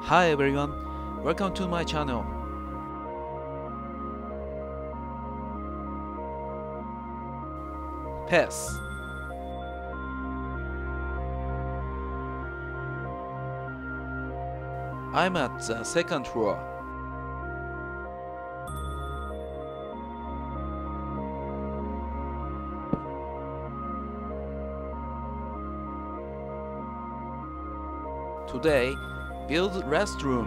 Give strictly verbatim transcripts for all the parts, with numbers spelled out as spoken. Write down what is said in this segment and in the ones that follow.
Hi everyone, welcome to my channel. P E S. I'm at the second floor. Today, build restroom.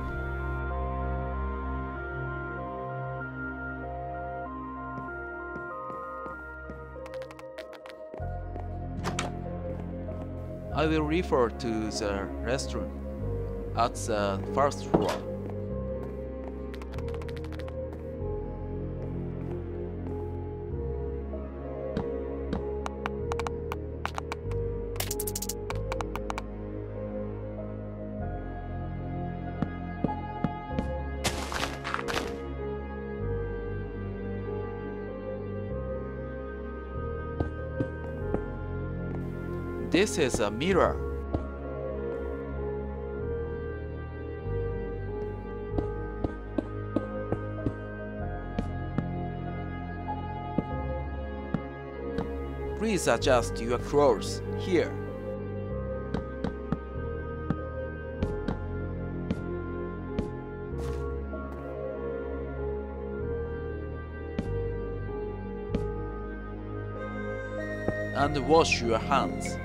I will refer to the restroom at the first floor. This is a mirror. Please adjust your clothes here. And wash your hands.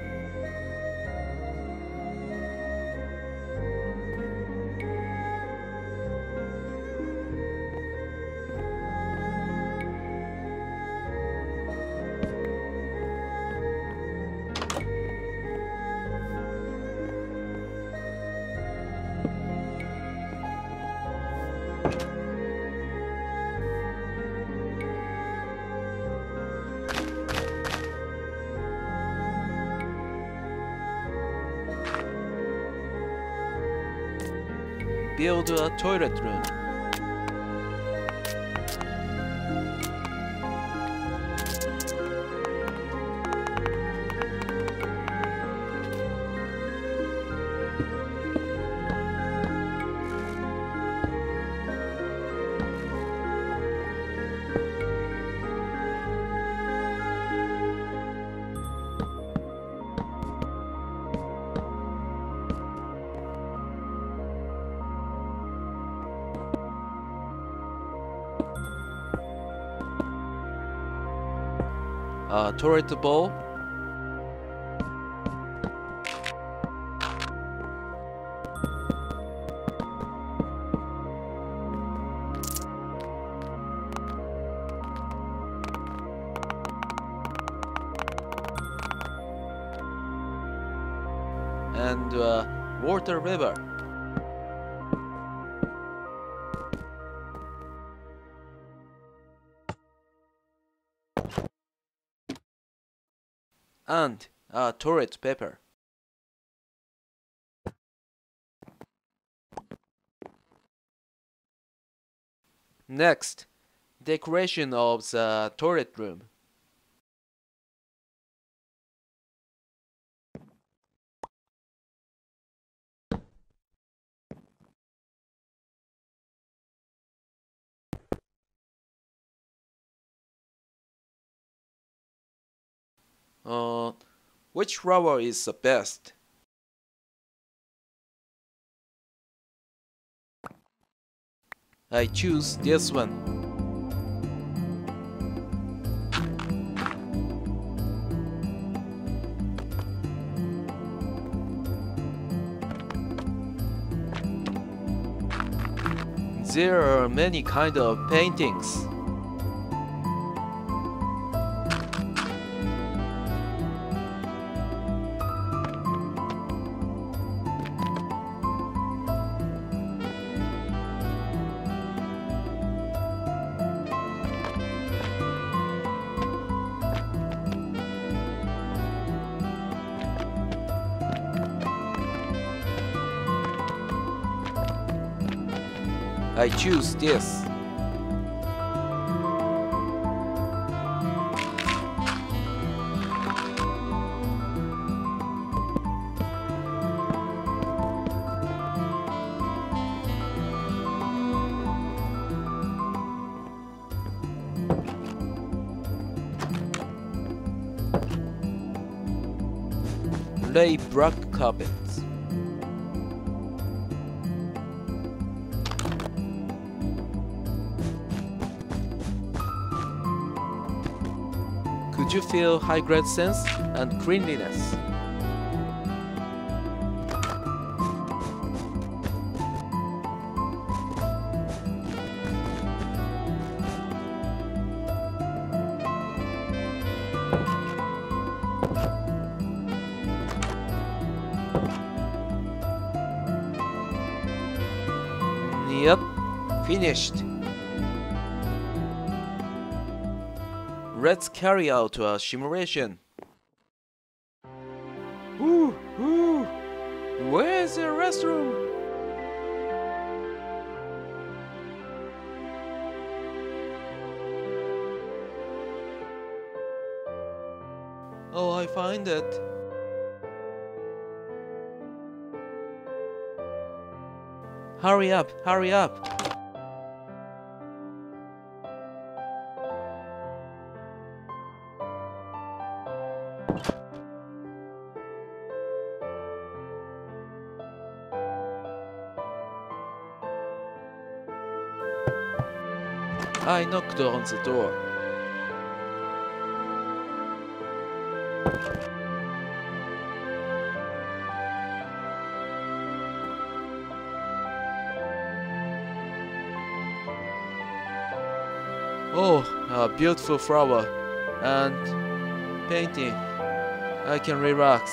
Build a toilet room. A toilet bowl. And a water river. And a toilet paper. Next, decoration of the toilet room. Uh, which flower is the best? I choose this one. There are many kinds of paintings. I choose this. lay black carpets. Could you feel high-grade sense and cleanliness? Yep, finished. Let's carry out a simulation. Ooh, ooh, where's the restroom? Oh, I find it. Hurry up, hurry up. I knocked on the door. Oh, a beautiful flower and painting. I can relax.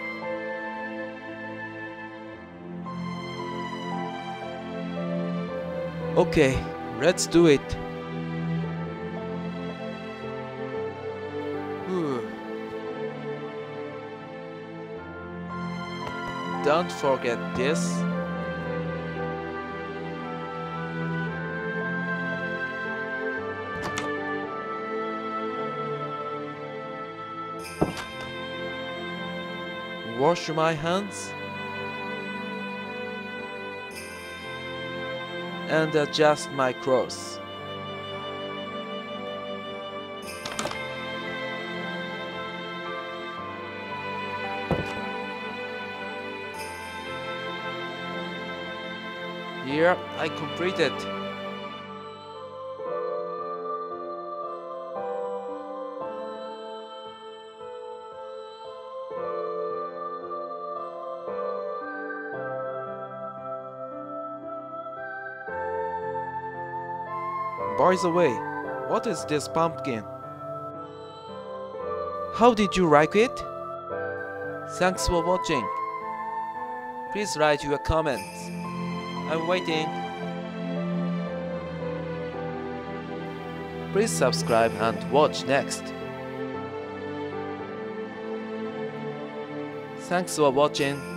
Okay, let's do it. Whew. Don't forget this. Wash my hands and adjust my clothes. Here I completed. By the way, what is this pumpkin? How did you like it? Thanks for watching. Please write your comments. I'm waiting. Please subscribe and watch next. Thanks for watching.